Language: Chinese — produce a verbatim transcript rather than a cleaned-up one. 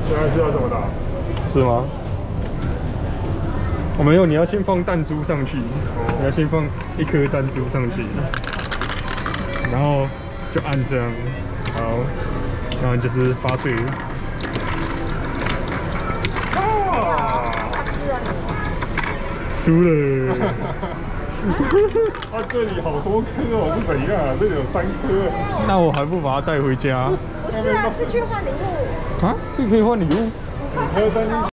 现在是要怎么打？ 是吗？我没有，你要先放弹珠上去，哦、你要先放一颗弹珠上去，然后就按这样，好，然后就是发水。 啊！ 输了。 啊，这里好多颗哦，是怎样啊？这里有三颗。 那我还不把它带回家？ 不是啊，是去换礼物。 啊，这个可以换礼物？ 五颗灯。